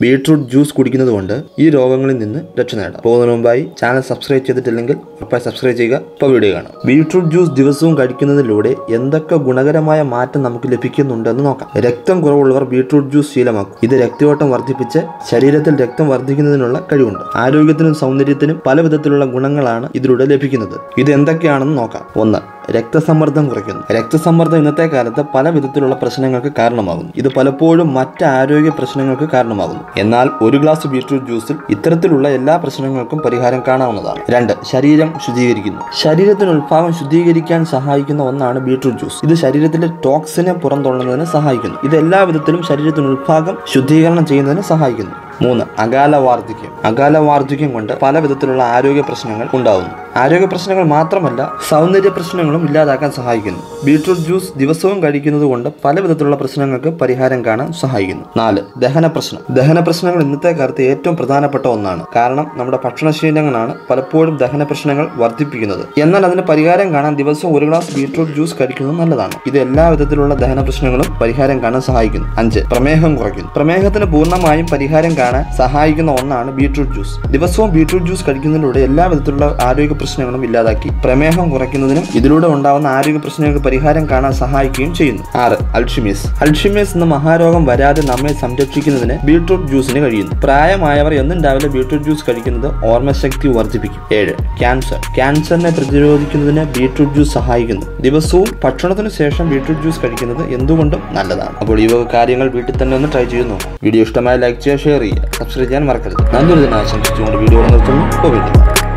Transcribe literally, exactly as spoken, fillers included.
Beetroot juice കുടിക്കുന്നതുകൊണ്ട് ഈ രോഗങ്ങളിൽ നിന്ന് രക്ഷ നേടാം. പോകുന്നതിന് മുമ്പായി ചാനൽ സബ്സ്ക്രൈബ് ചെയ്തിട്ടില്ലെങ്കിൽ ഉറപ്പായി സബ്സ്ക്രൈബ് ചെയ്യുക. ഇപ്പോൾ വീഡിയോ കാണാം. ബീട്രൂട്ട് ജ്യൂസ് ദിവസവും കഴിക്കുന്നതിലൂടെ എന്തൊക്കെ ഗുണകരമായ മാറ്റം നമുക്ക് ലഭിക്കുന്നുണ്ടെന്ന് നോക്കാം. രക്തം കുറവുള്ളവർ ബീട്രൂട്ട് ജ്യൂസ് ശീലമാക്കും. ഇത് രക്തയോട്ടം വർദ്ധിപ്പിച്ച് ശരീരത്തിൽ രക്തം വർദ്ധിക്കുന്നതിനുള്ള കഴിവുണ്ട്. ആരോഗ്യത്തിനും സൗന്ദര്യത്തിനും പല വിധത്തിലുള്ള ഗുണങ്ങളാണ് ഇതിലൂടെ ലഭിക്കുന്നത്. ഇത് എന്തൊക്കെയാണെന്ന് നോക്കാം. ഒന്ന്, രക്തസമ്മർദ്ദം കുറയ്ക്കുന്നു. രക്തസമ്മർദ്ദം ഇന്നത്തെ കാലത്ത് പല വിധത്തിലുള്ള പ്രശ്നങ്ങൾക്ക് കാരണമാകുന്നു. ഇത് പലപ്പോഴും മറ്റ് ആരോഗ്യ പ്രശ്നങ്ങൾക്ക് കാരണമാകുന്നു. എന്നാൽ ഒരു ഗ്ലാസ് ബീട്രൂട്ട് ജ്യൂസിൽ ഇത്തരത്തിലുള്ള എല്ലാ പ്രശ്നങ്ങൾക്കും പരിഹാരം കാണാവുന്നതാണ്. രണ്ട്, ശരീരം ശുദ്ധീകരിക്കുന്നു. ശരീരത്തിന് ഉൾഭാഗം ശുദ്ധീകരിക്കാൻ സഹായിക്കുന്ന ഒന്നാണ് ബീട്രൂട്ട് ജ്യൂസ്. ഇത് ശരീരത്തിലെ ടോക്സിനെ പുറന്തള്ളുന്നതിന് സഹായിക്കുന്നു. ഇത് എല്ലാ വിധത്തിലും ശരീരത്തിന് ഉൾഭാഗം ശുദ്ധീകരണം ചെയ്യുന്നതിന് സഹായിക്കുന്നു. മൂന്ന്, അകാല വാർദ്ധക്യം. അകാല വാർദ്ധക്യം കൊണ്ട് പല വിധത്തിലുള്ള ആരോഗ്യ പ്രശ്നങ്ങൾ ഉണ്ടാകുന്നു. ആരോഗ്യ പ്രശ്നങ്ങൾ മാത്രമല്ല, സൗന്ദര്യ പ്രശ്നങ്ങളും ഇല്ലാതാക്കാൻ സഹായിക്കുന്നു. ബീട്രൂട്ട് ജ്യൂസ് ദിവസവും കഴിക്കുന്നത് കൊണ്ട് പല വിധത്തിലുള്ള പ്രശ്നങ്ങൾക്ക് പരിഹാരം കാണാൻ സഹായിക്കുന്നു. നാല്, ദഹന പ്രശ്നം. ദഹന പ്രശ്നങ്ങൾ ഇന്നത്തെ കാലത്ത് ഏറ്റവും പ്രധാനപ്പെട്ട ഒന്നാണ്. കാരണം നമ്മുടെ ഭക്ഷണശീലങ്ങളാണ് പലപ്പോഴും ദഹന പ്രശ്നങ്ങൾ വർദ്ധിപ്പിക്കുന്നത്. എന്നാൽ അതിന് പരിഹാരം കാണാൻ ദിവസവും ഒരു ഗ്ലാസ് ബീട്രൂട്ട് ജ്യൂസ് കഴിക്കുന്നത് നല്ലതാണ്. ഇത് എല്ലാ വിധത്തിലുള്ള ദഹന പ്രശ്നങ്ങളും പരിഹാരം കാണാൻ സഹായിക്കുന്നു. അഞ്ച്, പ്രമേഹം കുറയ്ക്കുന്നു. പ്രമേഹത്തിന് പൂർണ്ണമായും പരിഹാരം കാണാൻ സഹായിക്കുന്ന ഒന്നാണ് ബീട്രൂട്ട് ജ്യൂസ്. ദിവസവും ബീട്രൂട്ട് ജ്യൂസ് കഴിക്കുന്നതിലൂടെ എല്ലാ വിധത്തിലുള്ള ആരോഗ്യ പ്രശ്നങ്ങളും ഇല്ലാതാക്കി പ്രമേഹം കുറയ്ക്കുന്നതിനും ഇതിലൂടെ ഉണ്ടാകുന്ന ആരോഗ്യ പ്രശ്നങ്ങൾക്ക് പരിഹാരം കാണാൻ സഹായിക്കുകയും ചെയ്യുന്നു. ആറ്, അൾഷിമേഴ്സ്. അൾഷിമേഴ്സ് എന്ന മഹാരോഗം വരാതെ നമ്മെ സംരക്ഷിക്കുന്നതിന് ബീട്രൂട്ട് ജ്യൂസിന് കഴിയുന്നു. പ്രായമായവർ എന്നും രാവിലെ ബീട്രൂട്ട് ജ്യൂസ് കഴിക്കുന്നത് ഓർമ്മശക്തി വർദ്ധിപ്പിക്കും. ഏഴ്, ക്യാൻസർ. ക്യാൻസറിനെ പ്രതിരോധിക്കുന്നതിന് ബീട്രൂട്ട് ജ്യൂസ് സഹായിക്കുന്നു. ദിവസവും ഭക്ഷണത്തിന് ശേഷം ബീട്രൂട്ട് ജ്യൂസ് കഴിക്കുന്നത് എന്തുകൊണ്ടും നല്ലതാണ്. അപ്പോൾ ഈ വക കാര്യങ്ങൾ വീട്ടിൽ തന്നെ ഒന്ന് ട്രൈ ചെയ്യുന്നു. വീഡിയോ ഇഷ്ടമായി ലൈക്ക് ചെയ്യുക, ഷെയർ ചെയ്യുക, സബ്സ്ക്രൈബ് ചെയ്യാൻ മറക്കരുത്. നല്ലൊരു ദിനം ആശംസിച്ചുകൊണ്ട് വീഡിയോ നിർത്തുന്നു. ഇപ്പോൾ വീണ്ടും